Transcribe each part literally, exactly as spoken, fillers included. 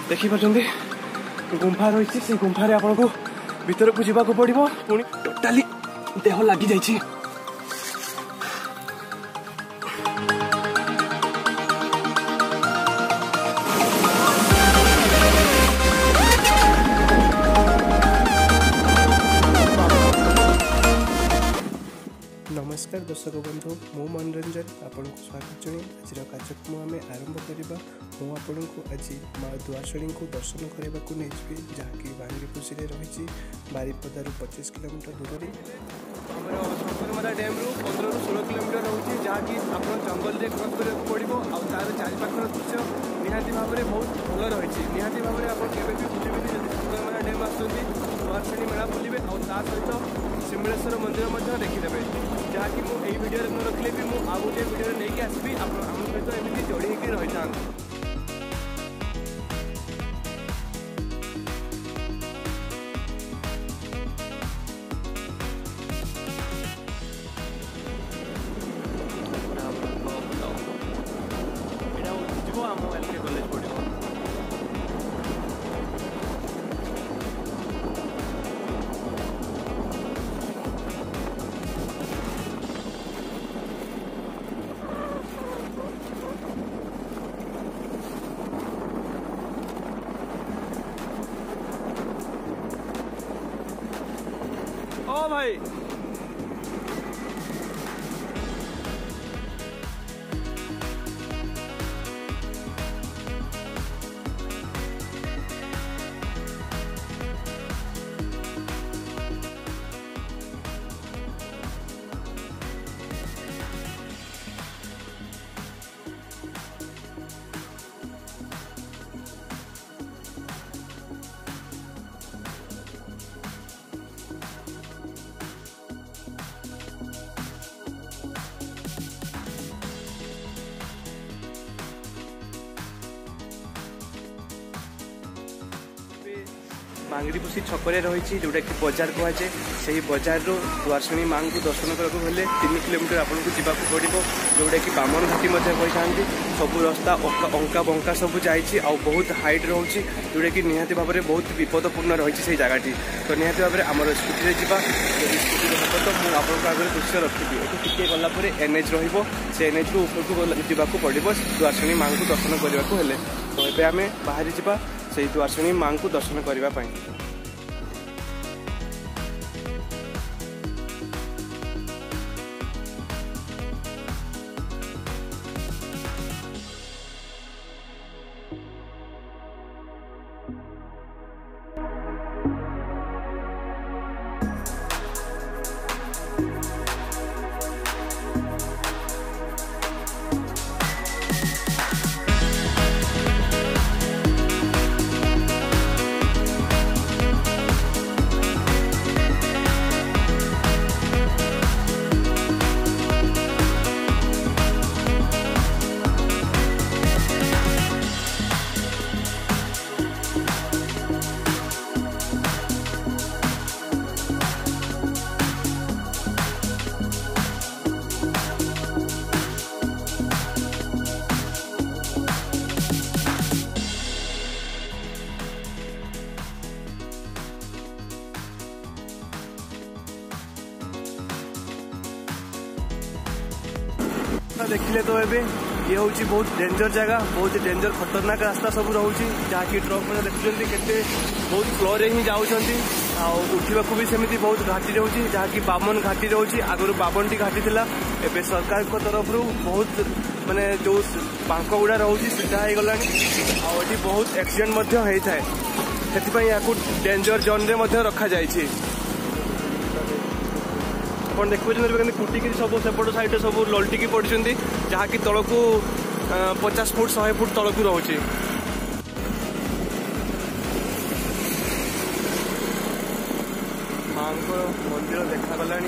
देखिपारे गुंफा रही से गुंफार आपन को भीतर को जावाक पड़ो पुणी टोटाली देह लगी जाइए। नमस्कार दर्शक बंधु मु मनोरंजन आपन को स्वागत जन आज कार्यक्रम आम आरंभ करवा। मुझे को आज माँ दुआरसणी को दर्शन करने को नहीं जहाँकि बांगीपुसी रही बारिपदारू पच्चीस किलोमीटर दूर शंकरमरा डैम रु पंद्रह रु षोल किलोमीटर रोचे जहाँकि आप जंगल में क्रॉस करा पड़ो आ तार चारिपाखर दृश्य निहाती भाव में बहुत भल रही निहाती भाव में आप बुझे जब शंकरमरा डैम आसुँच दुआरसणी मेला बुलिबे आ सहित सिमलेश्वर मंदिर देखीदे जहाँकि मुझे भिडियो न रखिले भी मुझे आउ गोटे भिडियो नहीं आसबि आम सहित एमती जोड़ी होकर रही था। ओ भाई बांगीपुसी छकरे रही जोटा कि बजार कहुए से बजार दुआरसणी माँ को दर्शन करने तीन किलोमीटर आपको जावाक पड़ो जोटा कि बामन घाटी कही सब रास्ता अंका बंका सब जाइए आ बहुत हाइट रोचे जोटा कि निहाती भाव में बहुत विपदपूर्ण रही से जगह तो निहाती भाव में आम स्कूटी जा स्कूटी हम तो मुझे आपको आगे दृश्य रखी टी गलापर एनएच से एनएच रु ऊपर जावाक पड़ो दुआरसणी माँ को दर्शन करने को हेले तो ये आम बाहरी जा से दुआरसणी माँ को दर्शन करने। देखिले तो ये ये हूँ बहुत डेंजर जगह बहुत डेंजर खतरनाक रास्ता सब रोचे जहाँकि ट्रक मैंने देखुं के बहुत फ्लोरे ही जाऊँगी उठा भी सेमती बहुत घाटी रोचे जहाँकि बामन घाटी रोचे आगुरी बावन टी घाटी थी एवं सरकार तरफ बहुत माने जो बांक गुड़ा रोचे सीधा हो गला आठ बहुत एक्सीडेंट होता है से या डेंजर जोन में रखा जाए। आप देखिए कुटिकी सब सेपट साइड सब लल्टिकी पड़ी जहाँकि तल को पचास फुट शहे फुट तल को रोचे माँ मंदिर देखा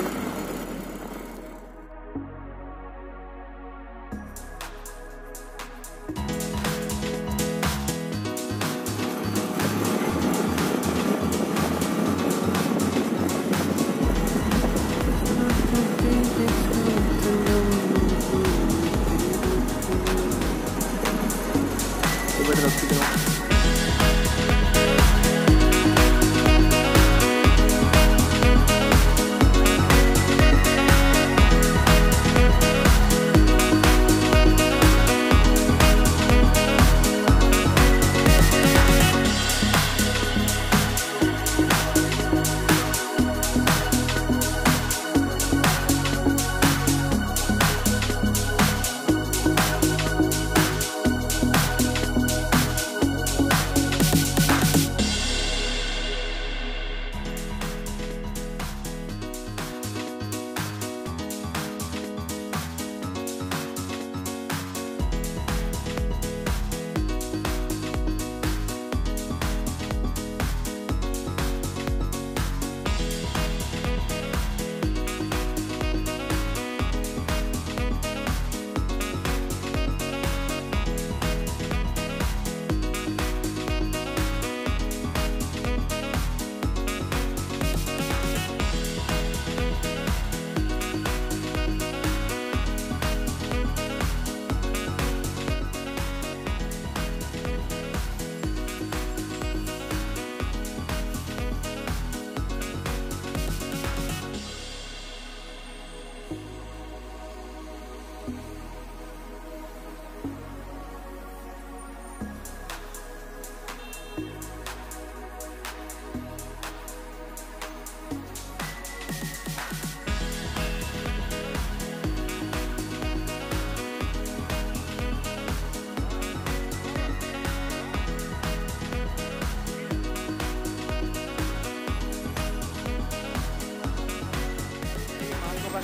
रखी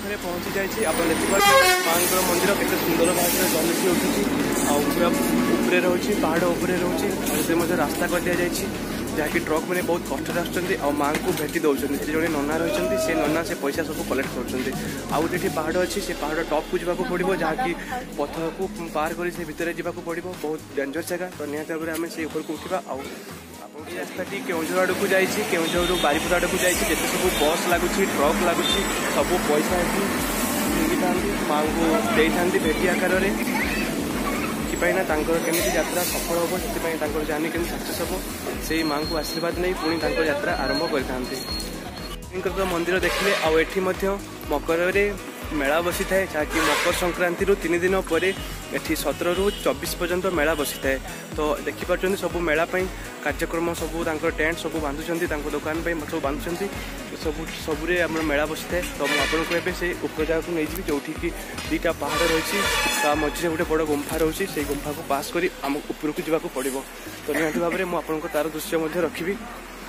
पाखे पहुंची जाइए। आप देखिए माँ मंदिर केते सुंदर भाव में जलुची उठुची पूरा उपरे रोचे पहाड़ उपरे रोचे से रास्ता कर दि जाइए जहाँकि ट्रक मैंने बहुत कष्ट आसुँच माँ को भेटी दौरान से जो नना रही से नना से पैसा सब कलेक्ट कर पहाड़ अच्छी से पहाड़ टॉप को जावाक पड़ो जहाँकि पथर को पार कर भितर जावाक पड़ो बहुत डेंजर जगह तो निहत भाव में आम से ऊपर को उठा आउ रास्ताटी केउझर आड़ को जाइए केउझर बारिपदा आड़ को जाइए जिते सब बस लगुच ट्रक लगुच सब पैसा था माँ को दे था भेटी आकार ना केमी यात्रा सफल हम से जानी केमी सक्सेस हम से माँ को आशीर्वाद नहीं पुणी यात्रा आरंभ कर तो मंदिर देखिले आठी मकर मेला बसी थाए जहाँकि मकर संक्रांति तीन दिन पर एटी सतर रु चौबीस पर्यंत मेला बसी थाए तो देखिपुं सब मेलापाई कार्यक्रम सब टेंट सब बांधुंट दुकान सब बांधुंट सब सबुरे आम मेला बसी थाए तो मुझे से उपर जगह को नहीं जो कि दीटा पहाड़ रही मझे गोटे बड़ गुंफा रही से गुंफा को पास कर आम ऊपर को जावाक पड़ो तो निहत भाव में मुझे तार दृश्य रखी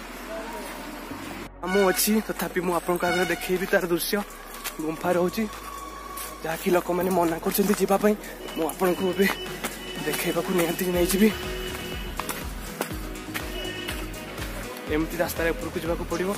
मु अच्छी तथापि मुझे देखी तार दृश्य गुंफा रोचे जहाँकि लोक मैंने मना कर देखा निहती नहीं जी एमती रास्तार ऊपर को जावाक पड़ो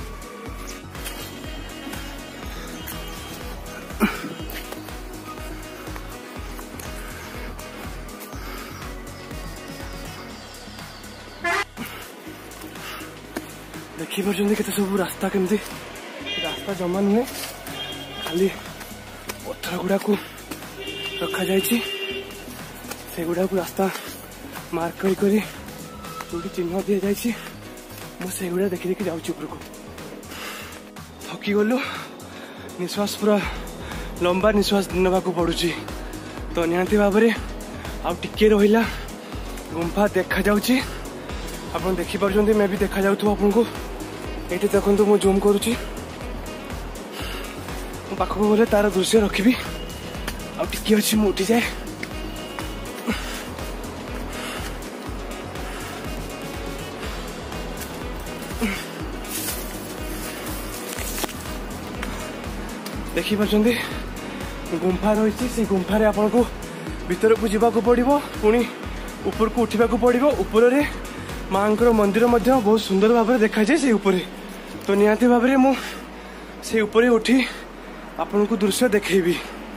देखी पार्टी के सब रास्ता केमती रास्ता जमा नुहे खाली पत्थर गुड़ा को रखा से गुड़ा को रास्ता मार्क कर जो चिन्ह दि जाए मुझे गुड़ा देखी देखी जाऊँ ऊपर को थकी गलु निश्वास पूरा लंबा निश्वास नाक पड़ुची तो निहाती भाव में आउ टिके रहा गुंफा देखा जाऊँगी आप देखिपुं मैं भी देखा जाऊँ आपको ये देखो मु जूम करुच्ची पाखक गले तार दृश्य रखी आगे अच्छी मु उठी जाए देखी पार्टी गुंफा रही से गुंफार आपन को भीतर को जावाक पड़ो पुणी ऊपर को उठा पड़ो ऊपर माँ मंदिर बहुत सुंदर भाव में देखा जाए से ऊपर तो निहाती भाव में मु से ऊपर उठी आपन को दृश्य देखेबी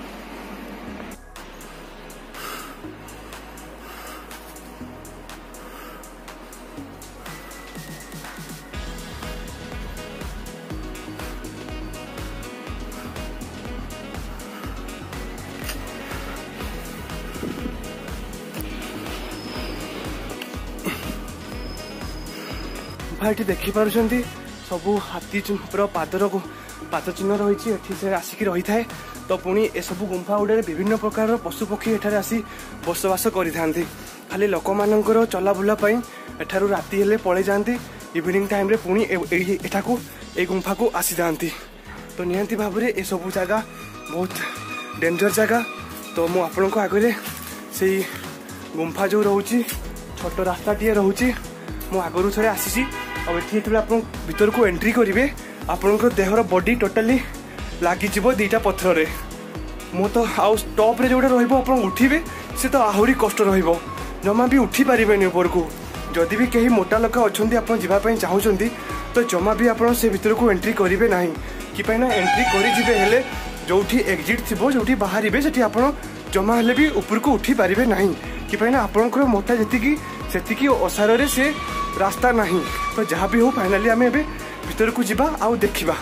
भाई देखी पार्टी सब हाथी चिन्ह पादर को पाद चिन्ह रही से आसिक रही थाए तो पुणी ए सब गुंफा गुड़े विभिन्न प्रकार पशु पक्षी एठारे आसी बसवास करि खाली लोक मानकर चला बुलापाई एठारू राति हेले पलि जाती इवनिंग टाइम रे पुणी एठाकू ए गुंफा को आसी जाती तो निहांती भाव में ए सब जगह बहुत डेंजर जगह तो मु आपन को आगे से गुंफा जो रोचे छोट रास्ता टी रोचे मु आगरू थोड़े आसी आप भीतर को एंट्री करेंगे आपण देहर बॉडी टोटाली लगी दीटा पत्थर रे मु तो आउ टॉप रे जोड़े रहा उठे से तो आहरी कष्ट जमा भी उठी पारे ऊपर को जदि भी कहीं मोटा लोक अच्छा आप जावाई चाहते तो जमा भी आप से भीतर को एंट्री करेंगे ना कि एंट्री करे जो एग्जिट थी जो बाहर से आप जमा हेले भी ऊपर को उठी पारे ना कि आपंकर मोटा जी से असार से रास्ता नहीं तो जहाँ भी हो फाइनाली आम ए भीतर को जीवा आउ देखा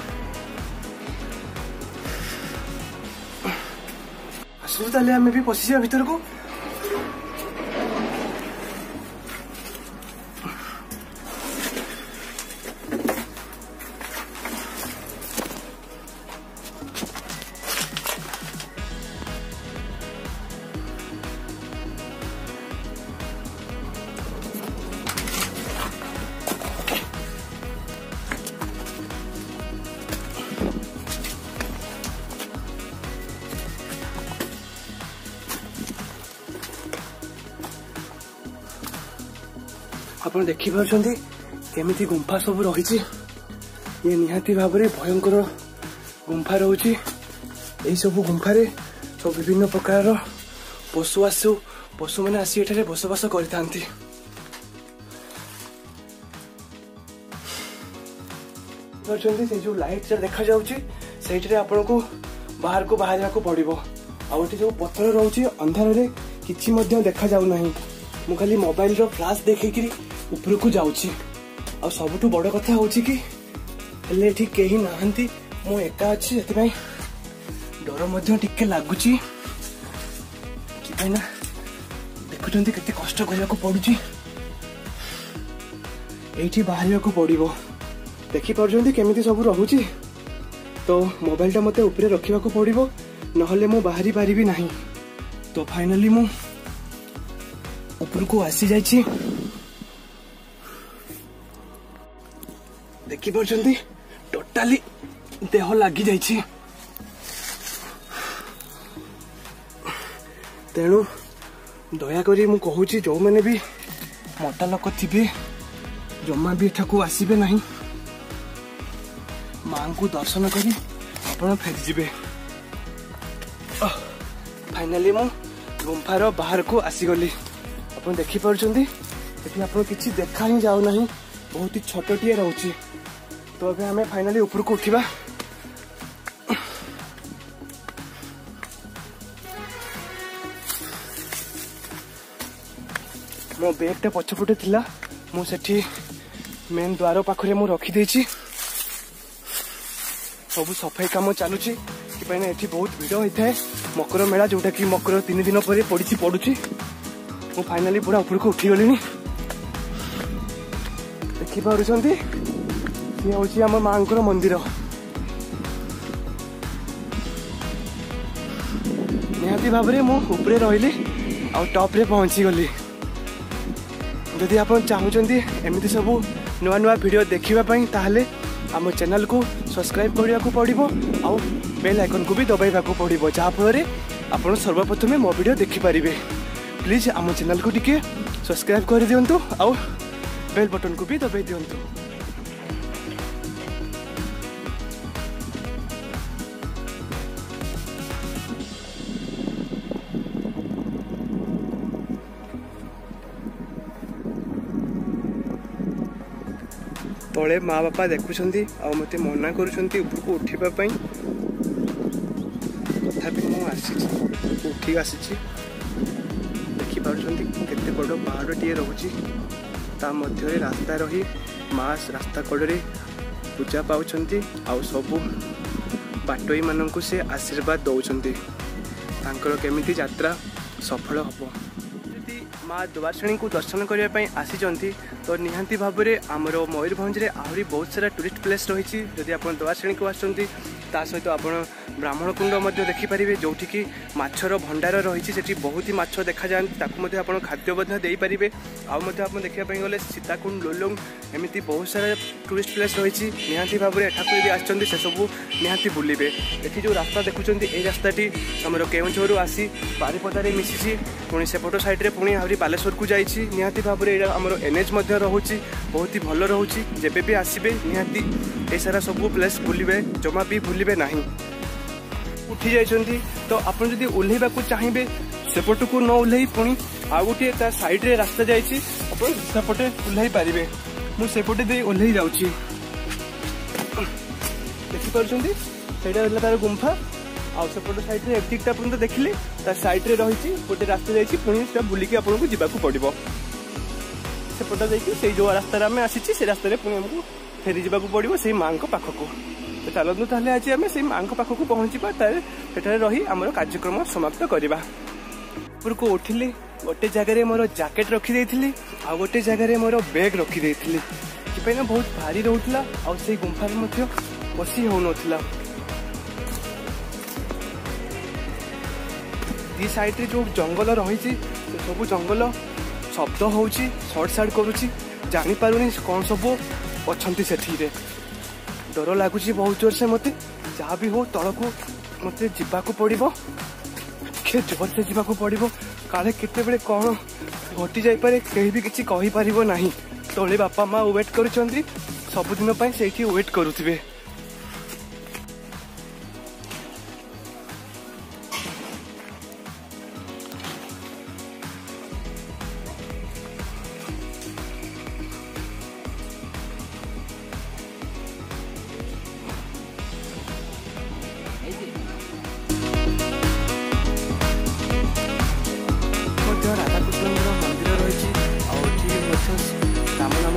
आसू ताले आम भी पशिजा भीतर को आप देखिपुं केमी गुंफा सब रही ये निहाती भाव में भयंकर गुंफा रोचे यही सब गुंफारे सब विभिन्न प्रकार पशु आसु पशु मैंने आसी एठारे बसवास करथांती। से जो लाइट देखा जाउची सेठरे आपण को बाहर को बाहर को पड़िबो। आउ एठी जो पत्थर रहउची अंधार रे किछि मध्य देखा जाउ नाही। मु खाली मोबाइल रो फ्लैश देखि ऊपर को जाउची। आ सबुठु बड़ कथा होची कि हेले एठी केही नाहंती, मु एका अछि, एति भाई डर मध्य टिके लागुची कि भाई ना देखुचंती केते कष्ट करिया को पडुची। एठी बाहरिया को पड़िबो देखि पारजंती केमिति सब रहउची। तो मोबाइल टा मते ऊपर रखिबा को पड़िबो, नहले मु बाहरी पारिबी नाही। तो फाइनली मु ऊपर को आसी जाइछि। देखि पारजंती टोटाली देह लागी जाइछि। तेणु दया करी मु कहूची जो मैंने भी मोटा लोक थिबे जमा भी एठाकू आसीबे नाही। मां को दर्शन करी आपण फेरी जिबे। फाइनली मु गुंफार बाहर को आसी गली। आपण देखि पारछंती एठी आपण किछि देखा ही जाउ नाही, बहुत ही छोटटिए रहउची। तो अबे हमें फाइनली ऊपर को उठिबा। मो बैग टा पछपटे थिला, मु सेठी मेन द्वार पाखरे मु रखी देछि। सब सफाई काम चलुची कि एठी बहुत भिड़ होता है मकर मेला, जोटा कि मकर तीन दिन पर पड़ी पड़ुची। मु फाइनली पूरा ऊपर को उठी गली। देखि पारुछंती ये होची हम मांकर मंदिर। निहाती भाव में मु ऊपर रहिली आ टॉप रे पहुंची गली। जदि आप चाहूँगी एमती सब नुआ नुआ वीडियो देखिबा पई ताहले आम चैनल को सब्सक्राइब करिया को पड़िबो, आउ बेल आइकन को भी दबाइबा को पड़िबो, जहा फଳରେ आपण सर्वप्रथमे मो वीडियो देखि पारिबे। प्लीज आम चैनल को टिके सब्सक्राइब कर दियंतु, आउ बेल बटन को भी दबाई दियंतु। तले माँ बापा देखुंती आ मत मना करुँच ऊपर को उठापी। तथापि मु आसी उठी आसी देखिपुं केते बड़ पहाड़टीए रोचे। ता मध्य रास्ता रही माँ रास्ता कड़े पूजा पाँच आउ सब बाटोई मानक से आशीर्वाद दौरान तांकर केमिति यात्रा सफल हम। माँ द्वारशणी को दर्शन करने आसी तो निहांती भाव में आमर मयूरभंज रे आहरी बहुत सारा टूरिस्ट प्लेस रही। जदि आप द्वारशणी को आसती सहित आप ब्राह्मण कुंड देखिपारे, जोठी कि माछर भंडार रही। सेठी बहुत ही माछ देखा जाती, आप खाद्य दे पारे। आप देखा गले सीताकुंड लोलुंग एमती बहुत सारा टूरिस्ट प्लेस रही। निहांती भाव में एठाक यदि आसछन्ती से सब निहांती बुलिबे। एठी जो रास्ता देखुछन्ती ए रास्ताटी हमर केउंझरु आसी बारिपदारे मिसिछि, पुणी सेपट साइड रे पुणी आहरी बालेश्वर को जाइछि। निहांती भाव में हमर एनएच मध्य रहुछि, बहुत ही भल रहुछि। जेबे भी आसीबे निहांती ए सारा सब प्लेस बुलिबे, जमा भी भूलिबे नहीं। उठी जाइछन्ती तो आपण जदि ओल्हेबा को चाहिबे सेपट को न ओल्हेई पुणी आ गोटे ता साइड रे रास्ता जाइछि, आपण सेपटे ओल्हेई पारिबे। मु सेपटे दे ओल्हेई जाउछि। देखि परछन्ती सेटा होला तार गुंफा। आ सेपट साइड रे एटिकटा पर्यंत देखिले ता साइड रे रहिछि गोटे रास्ता जाइछि, पुणी सेटा बुलिके आपण को जिबा को पड़िबो। सेपटा जाइछि सेई जो रास्ता रे हमें आसीछि से रास्ता रे पुणी हमको फेरी जिबा को पड़िबो सेई मां को पाखको। तो चलतु ताहले आज आम से माँ पाखक पहुँचा सेठारे रही आम कार्यक्रम समाप्त करवा। ऊपर को उठिली गोटे जगह मोर जैकेट रखी आ गोटे जगह मोर बैग रखी कि ना बहुत भारी रोला आ गुंफार पशि हो नाला। दी साइड रे जो जंगल रही सब जंगल शब्द हो सर्ट सार्ट करुच्ची जानी पारुनी कौन सब अच्छा से डर लगुच बहुत जोर से मत जहाँ भी हो तल को मत जावाक पड़ो टे जोर से जावाक पड़ो काले केते कौन घटी जापे कहीं भी किसी कहीपर ना। तले बापा माँ वेट कर सबुदिन से वेट करुवे।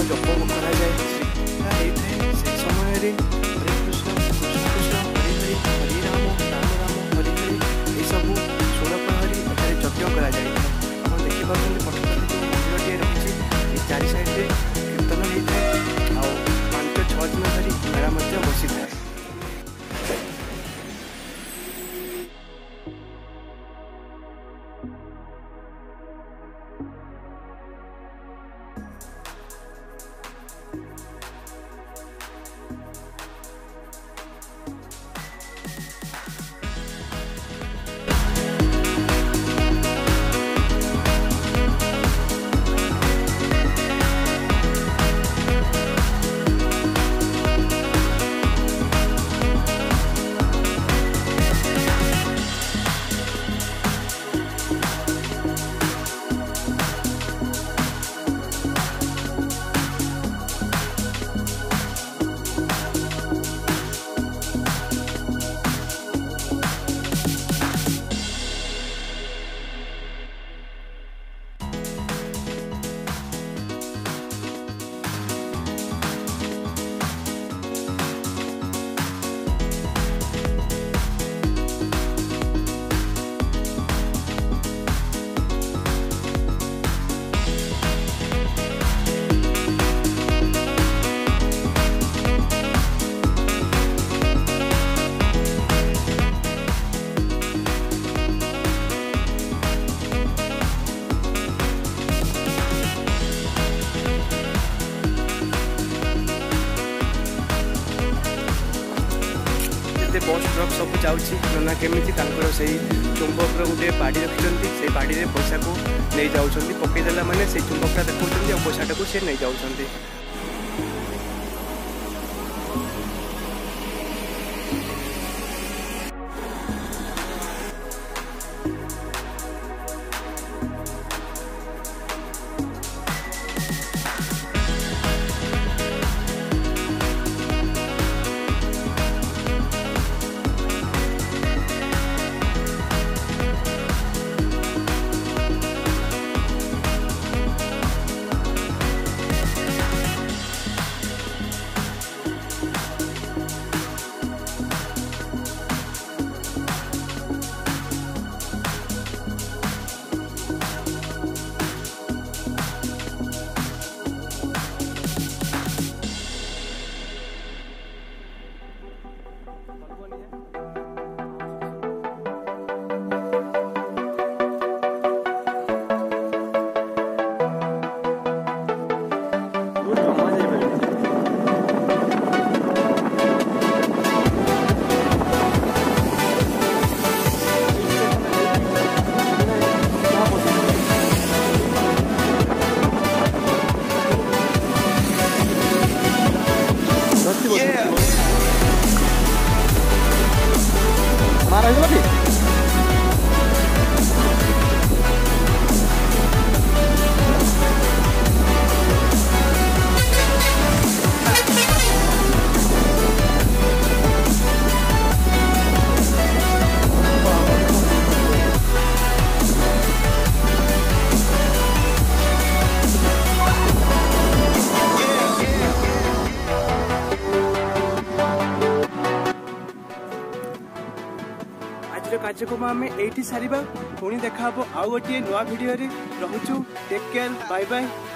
जप कराए से समय हरे कृष्ण कृष्ण कृष्ण हरे हरे हरे राम राम राम हरे हरे ये सब षोल प्रहरी एठारे यज्ञ कराए आप देखिपार पटपटी जो मंदिरटे रही चारि साइड्रे कीर्तन होता है आ पांच छः दिन धरी मेला बसी था। बस ट्रक सब जाऊँगी नना केमी से चुंबक गोटे बाड़ी रखिंट से बाड़ी में पैसा को नहीं जाऊँच पकईदेला मैंने से चुंबकटा देखा पैसाटा को सी नहीं जाऊँच। मारा है कार्यक्रम आम ये सारा पुणी देखा आउ गोटे नुआ भिडियो रोचु टेक केयर बाय बाय।